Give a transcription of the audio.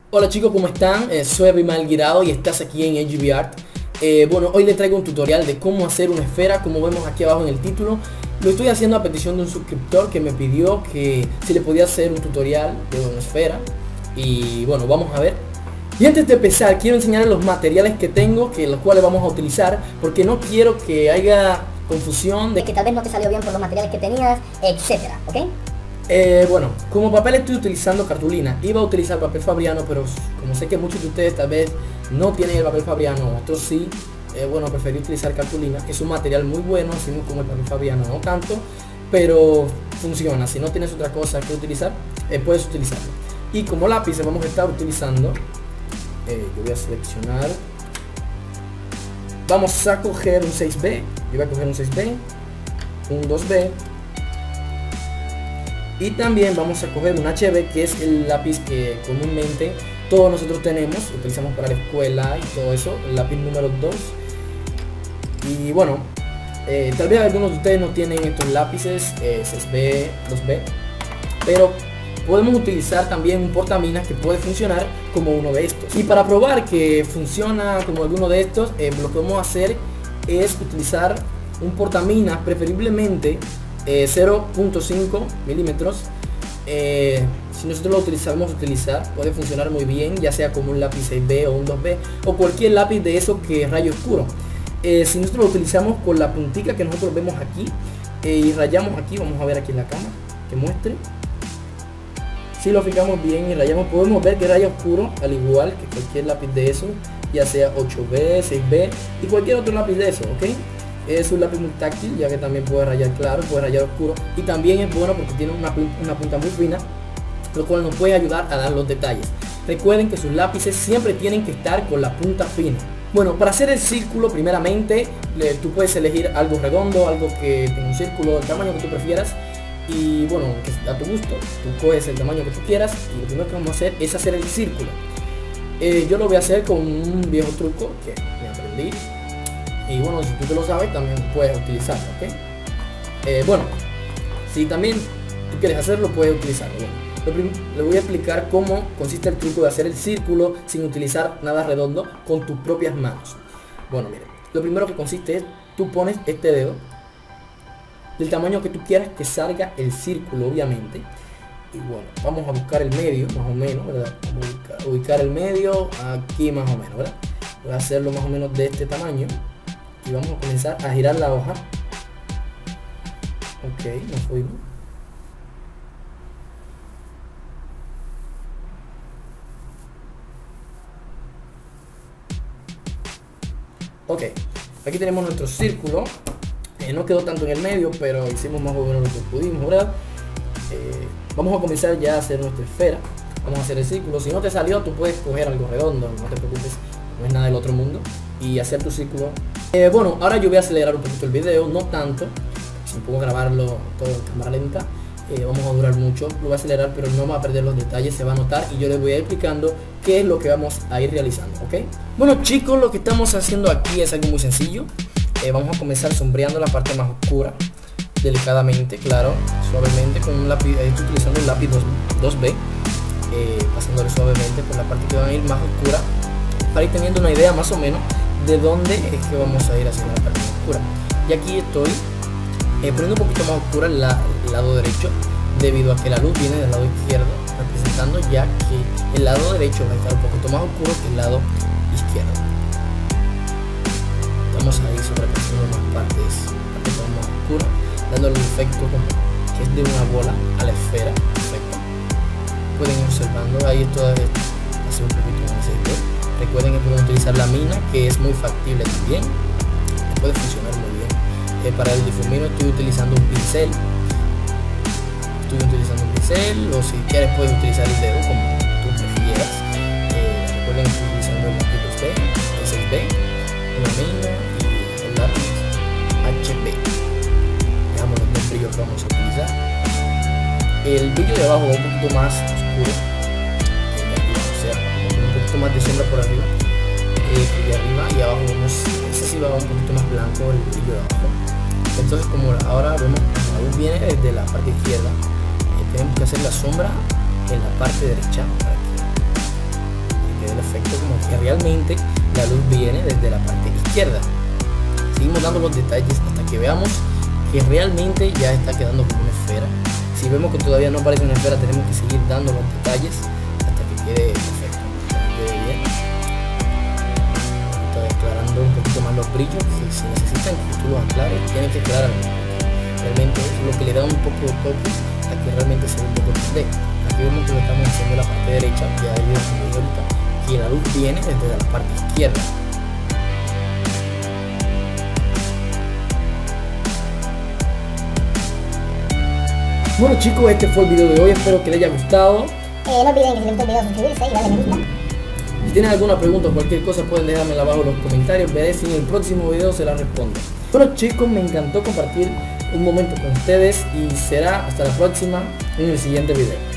Hola chicos, ¿cómo están? Soy Abimael Guirado y estás aquí en NGB Art. Bueno, hoy les traigo un tutorial de cómo hacer una esfera, como vemos aquí abajo en el título. Lo estoy haciendo a petición de un suscriptor que me pidió que si le podía hacer un tutorial de una esfera. Y bueno, vamos a ver. Y antes de empezar, quiero enseñarles los materiales que tengo, los cuales vamos a utilizar, porque no quiero que haya confusión de que tal vez no te salió bien por los materiales que tenías, etcétera, ¿ok? Bueno, como papel estoy utilizando cartulina. Iba a utilizar papel fabriano, pero como sé que muchos de ustedes tal vez no tienen el papel fabriano, otros sí, bueno, preferí utilizar cartulina. Es un material muy bueno, así como el papel fabriano no tanto, pero funciona. Si no tienes otra cosa que utilizar, puedes utilizarlo. Y como lápices vamos a estar utilizando, yo voy a seleccionar, vamos a coger un 6B, yo voy a coger un 6B, un 2B, y también vamos a coger un HB, que es el lápiz que comúnmente todos nosotros tenemos, utilizamos para la escuela y todo eso, el lápiz número 2. Y bueno, tal vez algunos de ustedes no tienen estos lápices 6B, 2B, pero podemos utilizar también un portaminas que puede funcionar como uno de estos. Y para probar que funciona como alguno de estos, lo que vamos a hacer es utilizar un portaminas, preferiblemente 0.5 milímetros. Si nosotros lo utilizamos, puede funcionar muy bien, ya sea como un lápiz 6B o un 2B o cualquier lápiz de esos que es rayo oscuro. Si nosotros lo utilizamos con la puntica que nosotros vemos aquí y rayamos aquí, vamos a ver aquí en la cámara que muestre. Si lo fijamos bien y rayamos, podemos ver que raya oscuro, al igual que cualquier lápiz de esos, ya sea 8B, 6B y cualquier otro lápiz de esos, ¿ok? Es un lápiz muy táctil, ya que también puede rayar claro, puede rayar oscuro, y también es bueno porque tiene una punta muy fina, lo cual nos puede ayudar a dar los detalles. Recuerden que sus lápices siempre tienen que estar con la punta fina. Bueno, para hacer el círculo, primeramente tú puedes elegir algo redondo, algo que tenga un círculo del tamaño que tú prefieras, y bueno, que a tu gusto, tú coges el tamaño que tú quieras, y lo primero que vamos a hacer es hacer el círculo. Yo lo voy a hacer con un viejo truco que me aprendí. Y bueno, si tú te lo sabes, también puedes utilizarlo, ¿ok? Bueno, si también tú quieres hacerlo, puedes utilizarlo. Bueno, le voy a explicar cómo consiste el truco de hacer el círculo sin utilizar nada redondo con tus propias manos. Bueno, miren, lo primero que consiste es, tú pones este dedo del tamaño que tú quieras que salga el círculo, obviamente. Y bueno, vamos a buscar el medio, más o menos, ¿verdad? Vamos a ubicar el medio aquí más o menos, ¿verdad? Voy a hacerlo más o menos de este tamaño. Y vamos a comenzar a girar la hoja. Ok, nos fuimos. Ok, aquí tenemos nuestro círculo. No quedó tanto en el medio, pero hicimos más o menos lo que pudimos, ¿verdad? Vamos a comenzar ya a hacer nuestra esfera. Vamos a hacer el círculo. Si no te salió, tú puedes coger algo redondo, no te preocupes, no es nada del otro mundo, y hacer tu círculo. Bueno, ahora yo voy a acelerar un poquito el video, no tanto, si puedo grabarlo todo en cámara lenta, vamos a durar mucho. Lo voy a acelerar, pero no va a perder los detalles, se va a notar, y yo les voy a ir explicando qué es lo que vamos a ir realizando, ¿ok? Bueno chicos, lo que estamos haciendo aquí es algo muy sencillo. Vamos a comenzar sombreando la parte más oscura, delicadamente, claro, suavemente, con un lápiz. Estoy utilizando el lápiz 2B, pasándole suavemente por la parte que va a ir más oscura, para ir teniendo una idea más o menos de dónde es que vamos a ir haciendo la parte más oscura. Y aquí estoy poniendo un poquito más oscura el lado derecho, debido a que la luz viene del lado izquierdo, representando ya que el lado derecho va a estar un poquito más oscuro que el lado izquierdo. Estamos ahí sobrepasando más partes más oscuras, dándole un efecto como que es de una bola a la esfera. Perfecto. Pueden ir observando, ahí esto hace un poquito más esto. Recuerden que pueden utilizar la mina, que es muy factible también, que puede funcionar muy bien. Para el difumino estoy utilizando un pincel. O si quieres puedes utilizar el dedo como tú prefieras. Recuerden que estoy utilizando el lápiz 2B, el 6B, una mina y el lápiz HB. Veamos los dos brillos que vamos a utilizar. El brillo de abajo va un poquito más oscuro, un poquito más de sombra por arriba, y arriba y abajo vemos, ese sí va un poquito más blanco, el brillo de abajo. Entonces, como ahora vemos, la luz viene desde la parte izquierda, tenemos que hacer la sombra en la parte derecha, realmente la luz viene desde la parte izquierda. Seguimos dando los detalles hasta que veamos que realmente ya está quedando como una esfera. Si vemos que todavía no parece una esfera, tenemos que seguir dando los detalles hasta que quede perfecto, hasta que quede bien. Estoy aclarando un poquito más los brillos, que si necesitan que tú los aclares, tienen que aclarar. Realmente es lo que le da un poco de toque hasta que realmente se ve un poco 3D. Aquí vemos que lo estamos haciendo en la parte derecha, ya he ido ahorita, que la luz viene desde la parte izquierda. Bueno chicos, este fue el video de hoy, espero que les haya gustado. No olviden que si les gustó el video suscribirse y darle me gusta. Si tienen alguna pregunta o cualquier cosa pueden dejármela abajo en los comentarios, veré si en el próximo video se la respondo. Bueno chicos, me encantó compartir un momento con ustedes y será hasta la próxima en el siguiente video.